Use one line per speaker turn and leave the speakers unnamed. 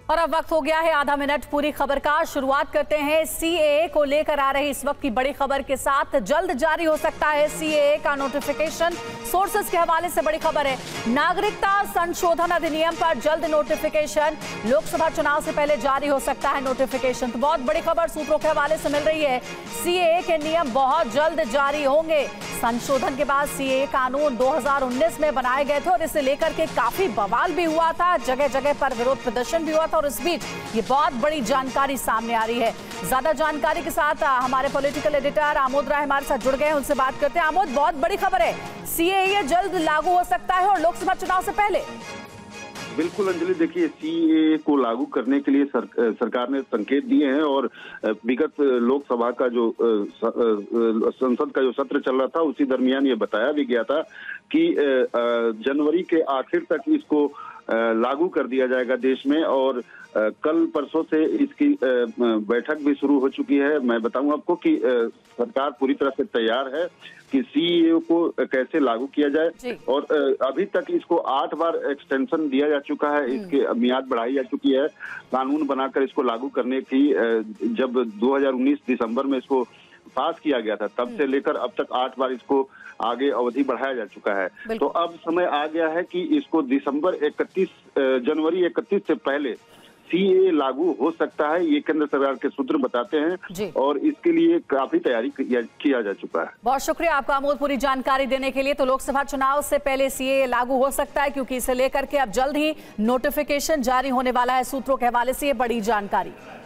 और अब वक्त हो गया है आधा मिनट पूरी खबर का। शुरुआत करते हैं सीएए को लेकर आ रही इस वक्त की बड़ी खबर के साथ। जल्द जारी हो सकता है सीएए का नोटिफिकेशन। सोर्सेस के हवाले से बड़ी खबर है, नागरिकता संशोधन अधिनियम पर जल्द नोटिफिकेशन। लोकसभा चुनाव से पहले जारी हो सकता है नोटिफिकेशन। तो बहुत बड़ी खबर सूत्रों के हवाले से मिल रही है, सीएए के नियम बहुत जल्द जारी होंगे। संशोधन के बाद सीएए कानून 2019 में बनाए गए थे और इसे लेकर के काफी बवाल भी हुआ था, जगह जगह पर विरोध प्रदर्शन भी हुआ था और इस बीच ये बहुत बड़ी जानकारी सामने आ रही है। ज्यादा जानकारी के साथ हमारे पॉलिटिकल एडिटर आमोद राय हमारे साथ जुड़ गए हैं, उनसे बात करते हैं। आमोद, बहुत बड़ी खबर है, सीएए जल्द लागू हो सकता है और लोकसभा चुनाव से पहले।
बिल्कुल अंजलि, देखिए सीएए को लागू करने के लिए सरकार ने संकेत दिए हैं और विगत लोकसभा का जो संसद का जो सत्र चल रहा था उसी दरमियान ये बताया भी गया था कि जनवरी के आखिर तक इसको लागू कर दिया जाएगा देश में। और कल परसों से इसकी बैठक भी शुरू हो चुकी है। मैं बताऊं आपको कि सरकार पूरी तरह से तैयार है कि सीएए को कैसे लागू किया जाए और अभी तक इसको 8 बार एक्सटेंशन दिया जा चुका है, इसकी मियाद बढ़ाई जा चुकी है। कानून बनाकर इसको लागू करने की जब 2019 दिसंबर में इसको पास किया गया था तब से लेकर अब तक 8 बार इसको आगे अवधि बढ़ाया जा चुका है। तो अब समय आ गया है कि इसको जनवरी 31 से पहले सीएए लागू हो सकता है, ये केंद्र सरकार के सूत्र बताते हैं और इसके लिए काफी तैयारी किया जा चुका है।
बहुत शुक्रिया आपका आमोद पूरी जानकारी देने के लिए। तो लोकसभा चुनाव से पहले सीएए लागू हो सकता है क्योंकि इसे लेकर के अब जल्द ही नोटिफिकेशन जारी होने वाला है। सूत्रों के हवाले से ये बड़ी जानकारी।